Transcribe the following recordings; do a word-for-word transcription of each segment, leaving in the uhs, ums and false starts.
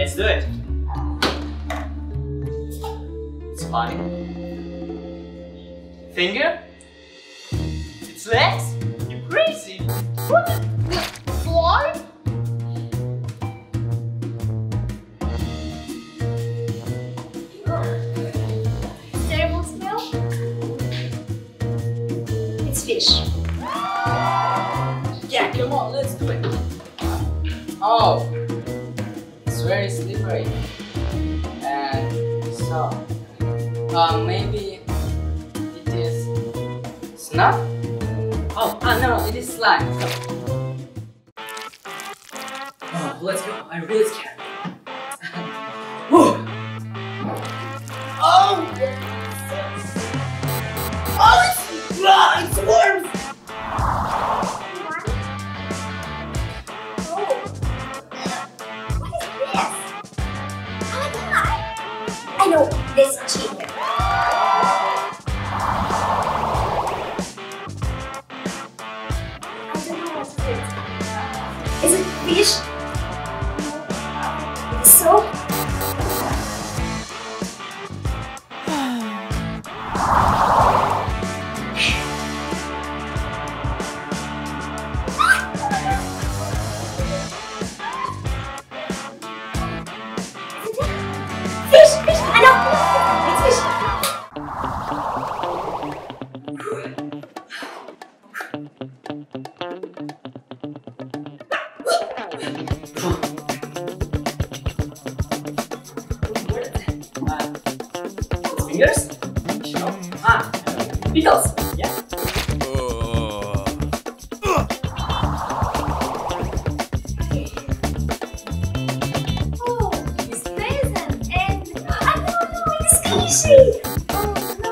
Let's do it. It's funny. Finger? Its legs? You crazy? What? Fly? Terrible smell? It's fish. Yeah, come on, let's do it. Oh, it's very slippery. And so, uh, maybe it is snuff? Oh, ah, no, no, it is slime. Oh, let's go. I'm really scared. Whoa. Oh! Oh, it's, ah, it's worms! I know this cheater. I don't know what it is. Is it fish? No. Is it soap? Fish! Fish! I know! It's fish! Fingers? No. Ah, beetles. Yeah. Oh, it's present and I don't know, it's squishy! Oh no!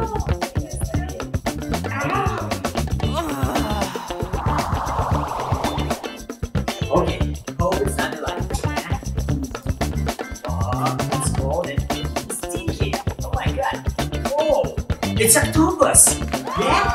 Okay, hold it under light. Oh, it's cold and it's sticky. Oh my god. Oh, it's octopus. Yeah?